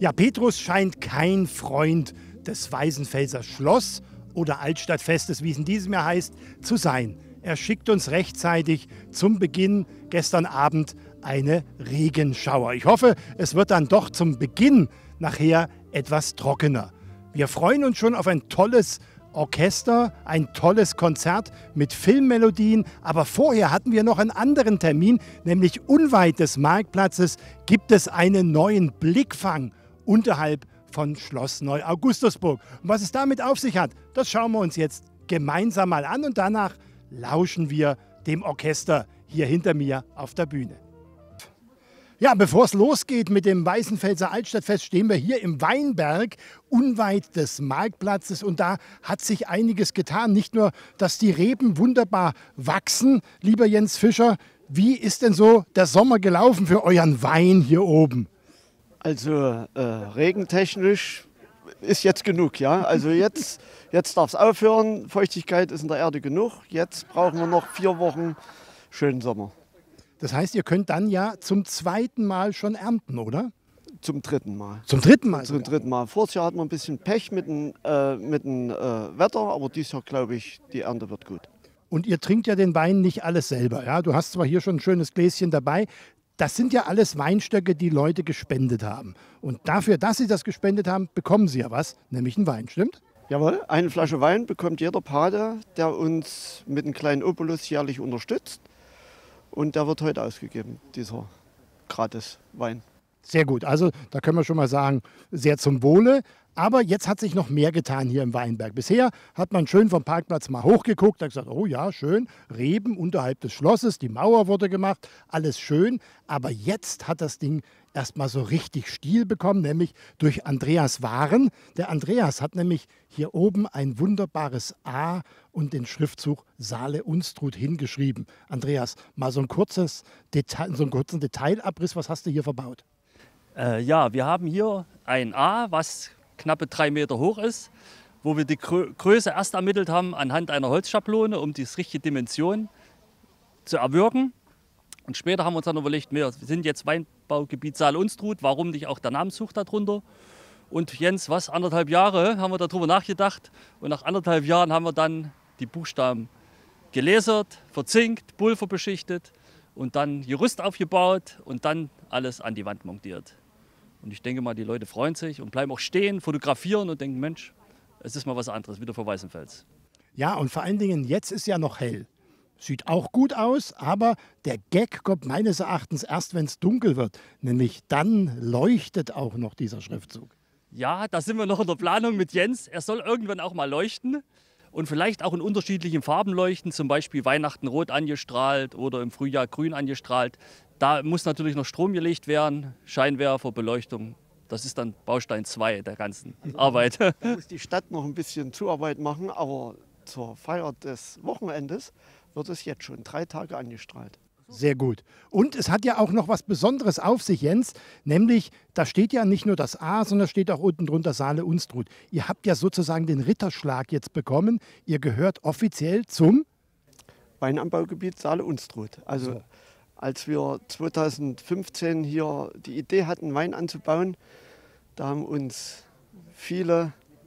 Ja, Petrus scheint kein Freund des Weißenfelser Schloss oder Altstadtfestes, wie es in diesem Jahr heißt, zu sein. Er schickt uns rechtzeitig zum Beginn gestern Abend eine Regenschauer. Ich hoffe, es wird dann doch zum Beginn nachher etwas trockener. Wir freuen uns schon auf ein tolles Orchester, ein tolles Konzert mit Filmmelodien. Aber vorher hatten wir noch einen anderen Termin, nämlich unweit des Marktplatzes gibt es einen neuen Blickfang unterhalb von Schloss Neu-Augustusburg. Und was es damit auf sich hat, das schauen wir uns jetzt gemeinsam mal an und danach lauschen wir dem Orchester hier hinter mir auf der Bühne. Ja, bevor es losgeht mit dem Weißenfelser Altstadtfest, stehen wir hier im Weinberg, unweit des Marktplatzes. Und da hat sich einiges getan. Nicht nur, dass die Reben wunderbar wachsen, lieber Jens Fischer. Wie ist denn so der Sommer gelaufen für euren Wein hier oben? Also regentechnisch ist jetzt genug, ja. Also jetzt darf es aufhören. Feuchtigkeit ist in der Erde genug. Jetzt brauchen wir noch 4 Wochen schönen Sommer. Das heißt, ihr könnt dann ja zum zweiten Mal schon ernten, oder? Zum dritten Mal. Zum dritten Mal? Zum dritten Mal. Voriges Jahr hatten wir ein bisschen Pech mit dem Wetter, aber dieses Jahr glaube ich, die Ernte wird gut. Und ihr trinkt ja den Wein nicht alles selber. Ja? Du hast zwar hier schon ein schönes Gläschen dabei. Das sind ja alles Weinstöcke, die Leute gespendet haben. Und dafür, dass sie das gespendet haben, bekommen sie ja was, nämlich einen Wein, stimmt? Jawohl, eine Flasche Wein bekommt jeder Pate, der uns mit einem kleinen Obolus jährlich unterstützt. Und der wird heute ausgegeben, dieser Gratis-Wein. Sehr gut, also da können wir schon mal sagen, sehr zum Wohle. Aber jetzt hat sich noch mehr getan hier im Weinberg. Bisher hat man schön vom Parkplatz mal hochgeguckt, hat gesagt, oh ja, schön, Reben unterhalb des Schlosses, die Mauer wurde gemacht, alles schön. Aber jetzt hat das Ding erstmal so richtig Stil bekommen, nämlich durch Andreas Waren. Der Andreas hat nämlich hier oben ein wunderbares A und den Schriftzug Saale Unstrut hingeschrieben. Andreas, mal so einen kurzen Detailabriss, was hast du hier verbaut? Ja, wir haben hier ein A, was knappe 3 Meter hoch ist, wo wir die Größe erst ermittelt haben anhand einer Holzschablone, um die richtige Dimension zu erwirken. Und später haben wir uns dann überlegt, wir sind jetzt Weinbaugebiet Saale Unstrut, warum nicht auch der Namenszug darunter? Und Jens, 1,5 Jahre haben wir darüber nachgedacht und nach 1,5 Jahren haben wir dann die Buchstaben gelasert, verzinkt, Pulver beschichtet und dann Gerüst aufgebaut und dann alles an die Wand montiert. Und ich denke mal, die Leute freuen sich und bleiben auch stehen, fotografieren und denken, Mensch, es ist mal was anderes, wieder vor Weißenfels. Ja, und vor allen Dingen, jetzt ist ja noch hell. Sieht auch gut aus, aber der Gag kommt meines Erachtens erst, wenn es dunkel wird. Nämlich dann leuchtet auch noch dieser Schriftzug. Ja, da sind wir noch in der Planung mit Jens. Er soll irgendwann auch mal leuchten und vielleicht auch in unterschiedlichen Farben leuchten. Zum Beispiel Weihnachten rot angestrahlt oder im Frühjahr grün angestrahlt. Da muss natürlich noch Strom gelegt werden, Scheinwerfer, Beleuchtung. Das ist dann Baustein 2 der ganzen Arbeit. Da muss die Stadt noch ein bisschen Zuarbeit machen, aber zur Feier des Wochenendes wird es jetzt schon 3 Tage angestrahlt. Sehr gut. Und es hat ja auch noch was Besonderes auf sich, Jens. Nämlich, da steht ja nicht nur das A, sondern steht auch unten drunter Saale Unstrut. Ihr habt ja sozusagen den Ritterschlag jetzt bekommen. Ihr gehört offiziell zum Weinanbaugebiet Saale Unstrut. Also als wir 2015 hier die Idee hatten, Wein anzubauen, da haben uns viele,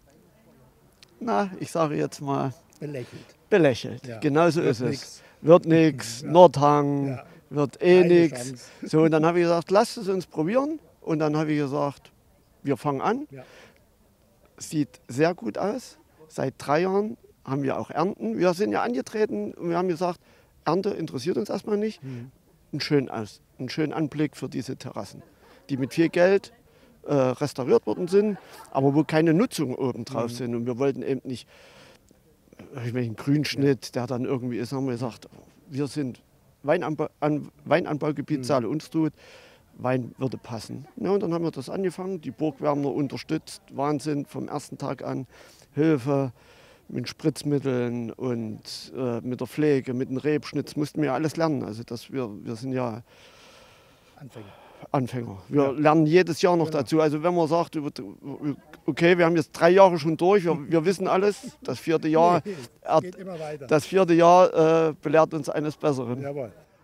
ich sage jetzt mal, belächelt. Ja. Genauso ist es. Wird nichts, Nordhang, wird nichts. So, und dann habe ich gesagt, lasst es uns probieren. Und dann habe ich gesagt, wir fangen an. Ja. Sieht sehr gut aus. Seit 3 Jahren haben wir auch Ernten. Wir sind ja angetreten und wir haben gesagt, Ernte interessiert uns erstmal nicht. Einen schönen Anblick für diese Terrassen, die mit viel Geld restauriert worden sind, aber wo keine Nutzung oben drauf sind. Und wir wollten eben nicht irgendwelchen Grünschnitt, der dann irgendwie ist, haben wir gesagt, wir sind Weinanbaugebiet Saale Unstrut, Wein würde passen. Ja, und dann haben wir das angefangen, die Burgwärmer unterstützt, Wahnsinn, vom ersten Tag an, Hilfe mit Spritzmitteln und mit der Pflege, mit dem Rebschnitt, mussten wir alles lernen. Also wir sind ja Anfänger. Wir lernen jedes Jahr noch dazu. Also wenn man sagt, okay, wir haben jetzt 3 Jahre schon durch, wir wissen alles, das 4. Jahr, belehrt uns eines Besseren. Jawohl.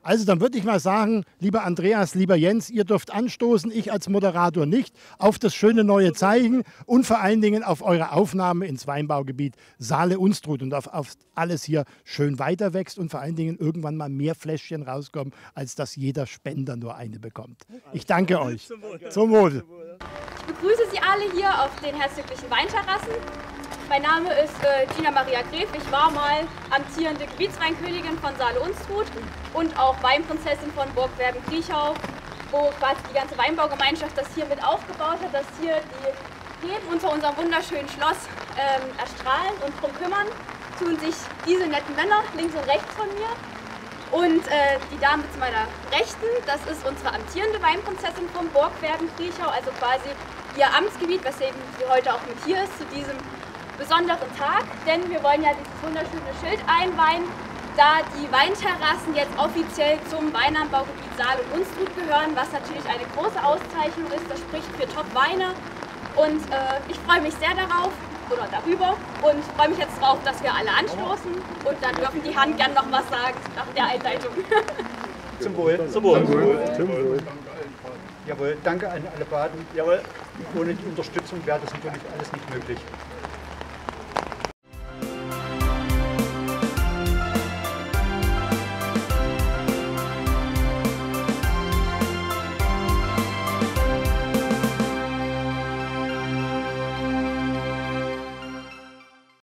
Also dann würde ich mal sagen, lieber Andreas, lieber Jens, ihr dürft anstoßen, ich als Moderator nicht, auf das schöne neue Zeichen und vor allen Dingen auf eure Aufnahme ins Weinbaugebiet Saale-Unstrut und auf alles hier schön weiter wächst und vor allen Dingen irgendwann mal mehr Fläschchen rauskommen, als dass jeder Spender nur eine bekommt. Ich danke euch. Zum Wohl. Ich begrüße Sie alle hier auf den herzoglichen Weinterrassen. Mein Name ist Gina Maria Gref. Ich war mal amtierende Gebietsweinkönigin von Saale-Unstrut und auch Weinprinzessin von Burg Werben-Kriechau, wo quasi die ganze Weinbaugemeinschaft das hier mit aufgebaut hat, dass hier die Reben unter unserem wunderschönen Schloss erstrahlen und drum kümmern, tun sich diese netten Männer links und rechts von mir. Und die Dame zu meiner Rechten, das ist unsere amtierende Weinprinzessin von Burg Werben-Kriechau, also quasi ihr Amtsgebiet, weswegen sie heute auch mit hier ist zu diesem besonderen Tag, denn wir wollen ja dieses wunderschöne Schild einweihen, da die Weinterrassen jetzt offiziell zum Weinanbaugebiet Saale-Unstrut gehören, was natürlich eine große Auszeichnung ist, das spricht für Top-Weine und ich freue mich sehr darauf oder darüber und freue mich jetzt darauf, dass wir alle anstoßen und dann dürfen die Herren gern noch was sagen nach der Einleitung. Zum Wohl. Zum Wohl. Zum Wohl. Zum Wohl. Jawohl, danke an alle Baden. Jawohl. Ohne die Unterstützung wäre das natürlich alles nicht möglich.